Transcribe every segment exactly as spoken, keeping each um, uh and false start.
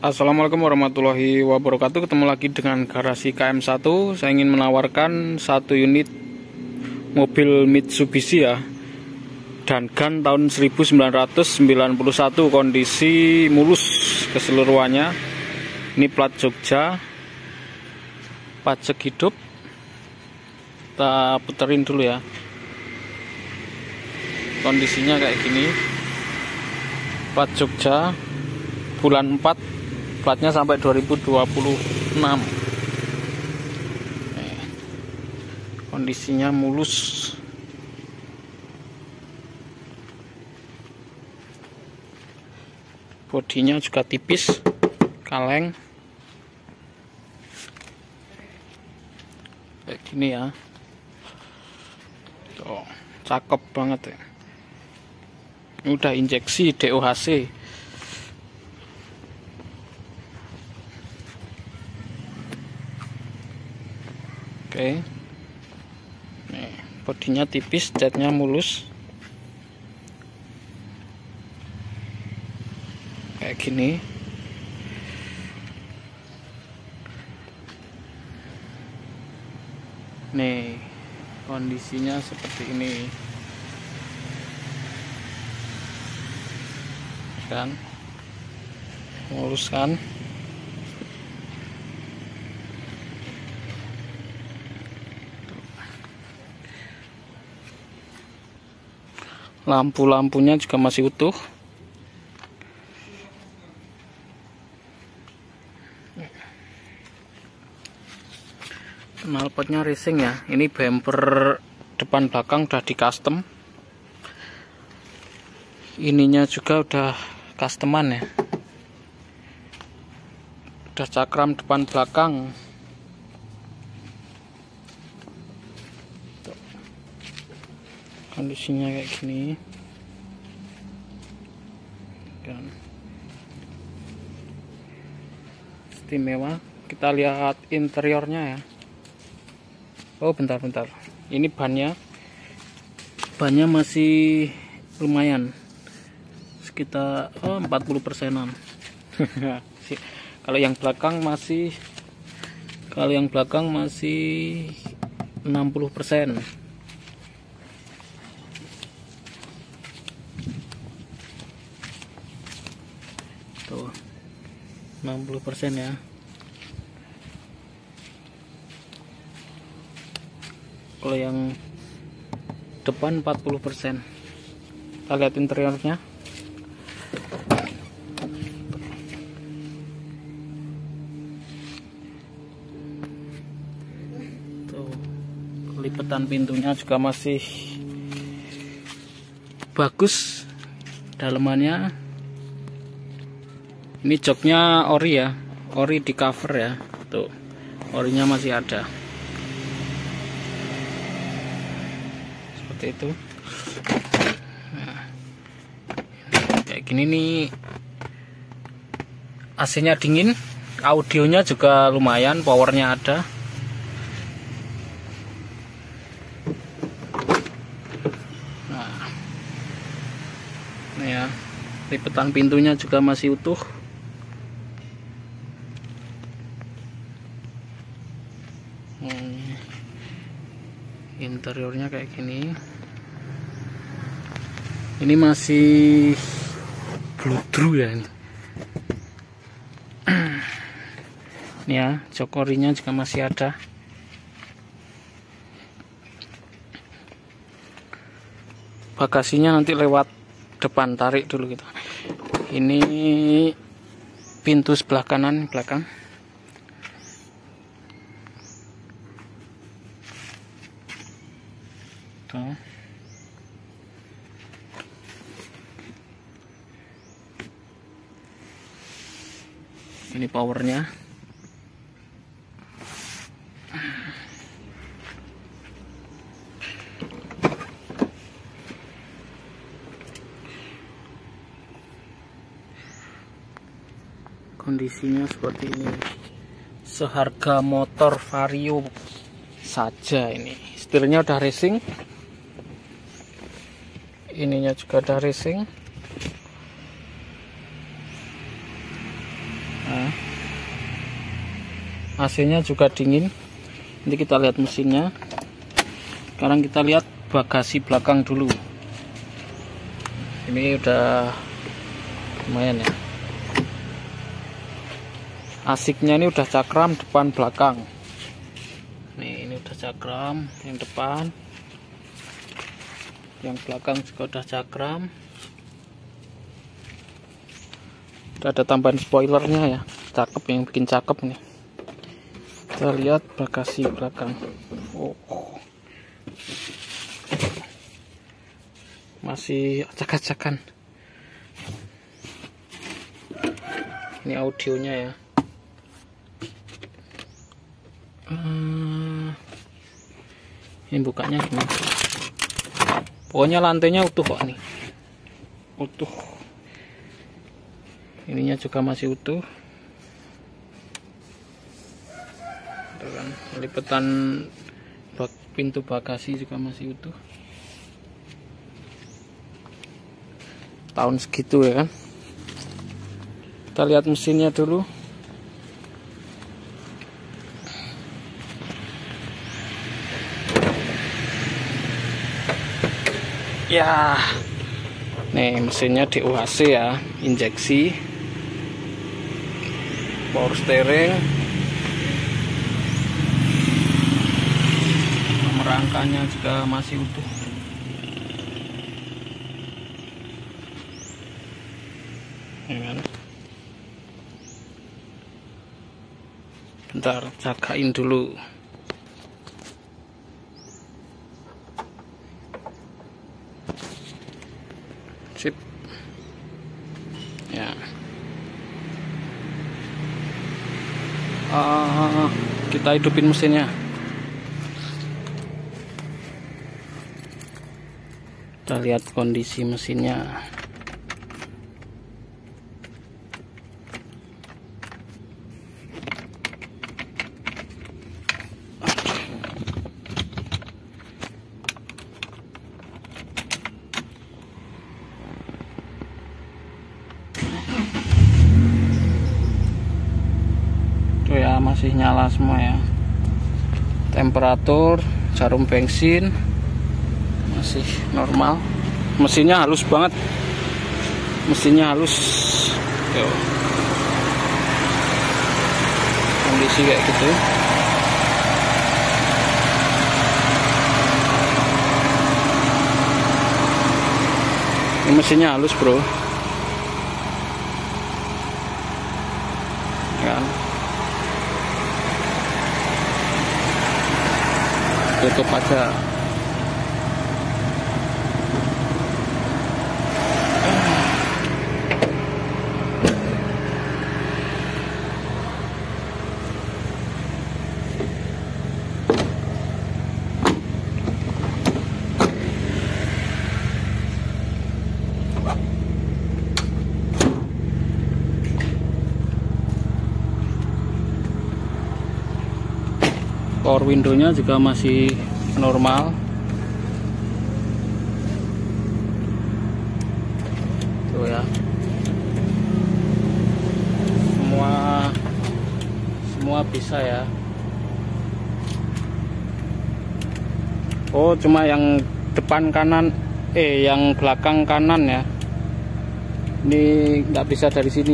Assalamualaikum warahmatullahi wabarakatuh. Ketemu lagi dengan garasi K M satu. Saya ingin menawarkan satu unit mobil Mitsubishi ya, Dangan tahun seribu sembilan ratus sembilan puluh satu, kondisi mulus keseluruhannya. Ini plat Jogja, pajak hidup. Kita puterin dulu ya, kondisinya kayak gini. Plat Jogja, bulan empat, platnya sampai dua ribu dua puluh enam. Nih, kondisinya mulus. Bodinya juga tipis, kaleng. Kayak gini ya. Tuh, cakep banget ya. Ini udah injeksi D O H C. Oke, nih, bodinya tipis, catnya mulus, kayak gini. Nih, kondisinya seperti ini, kan, mulus kan. Lampu-lampunya juga masih utuh. Knalpotnya racing ya. Ini bumper depan belakang udah di custom. Ininya juga udah customan ya. Udah cakram depan belakang. Kondisinya kayak gini, dan istimewa. Kita lihat interiornya ya. Oh, bentar-bentar, ini bannya bannya masih lumayan, sekitar oh, empat puluh persenan. Kalau yang belakang masih kalau yang belakang masih enam puluh persen. Tuh, enam puluh persen ya. Kalau yang depan empat puluh persen. Kita lihat interiornya. Tuh, lipatan pintunya juga masih bagus. Dalemannya, ini joknya ori ya, ori di cover ya. Tuh, orinya masih ada. Seperti itu. Nah, kayak gini nih. A C-nya dingin, audionya juga lumayan, powernya ada. Nah, ini ya, lipatan pintunya juga masih utuh. Hmm, interiornya kayak gini. Ini masih bludru ya ini. Ini ya, jok orinya juga masih ada. Bagasinya nanti lewat depan, tarik dulu gitu. Ini pintu sebelah kanan belakang. Tuh. Ini powernya. Kondisinya seperti ini. Seharga motor Vario saja ini. Setirnya udah racing. Ininya juga udah racing. Nah, A C-nya juga dingin. Nanti kita lihat mesinnya. Sekarang kita lihat bagasi belakang dulu. Ini udah lumayan ya. Asiknya ini udah cakram depan belakang. Nih, ini udah cakram yang depan. Yang belakang juga udah cakram. Udah ada tambahan spoilernya ya. Cakep, yang bikin cakep nih. Kita lihat bagasi belakang. Oh. Masih acak-acakan. Ini audionya ya. Hmm, ini bukanya gimana? Pokoknya lantainya utuh kok nih. Utuh. Ininya juga masih utuh. Kan, lipetan bak pintu bagasi juga masih utuh. Tahun segitu ya kan. Kita lihat mesinnya dulu. Ya, nih mesinnya D U H C ya, injeksi, power steering, rangkanya juga masih utuh. Ya kan? Bentar, jagain dulu. Sip. Ya. Uh, kita hidupin mesinnya. Kita lihat kondisi mesinnya. Tuh ya, masih nyala semua ya. Temperatur, jarum bensin masih normal. Mesinnya halus banget. Mesinnya halus. Yo. Kondisi kayak gitu. Ini mesinnya halus, bro. Kan? Tutup aja. Power window-nya juga masih normal. Tuh ya. Semua semua bisa ya. Oh, cuma yang depan kanan eh yang belakang kanan ya. Ini nggak bisa dari sini.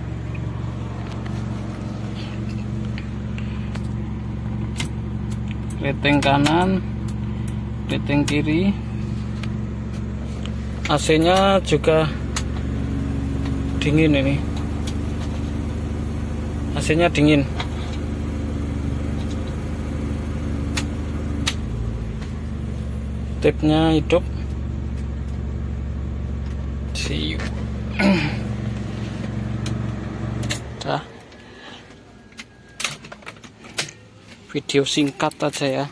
Leteng kanan, leteng kiri. A C-nya juga dingin ini. A C-nya dingin. Tipnya hidup. See you. Dah. Video singkat aja ya.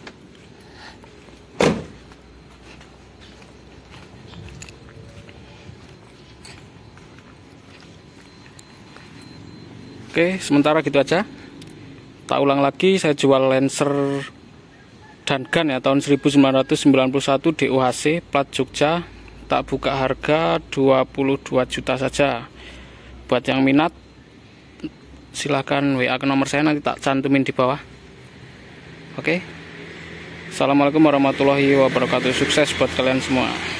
Oke, sementara gitu aja. Tak ulang lagi, saya jual Lancer dan Gun ya tahun seribu sembilan ratus sembilan puluh satu D U H C plat Jogja. Tak buka harga dua puluh dua juta saja. Buat yang minat silahkan W A ke nomor saya, nanti tak cantumin di bawah. Oke. Assalamualaikum warahmatullahi wabarakatuh. Sukses buat kalian semua.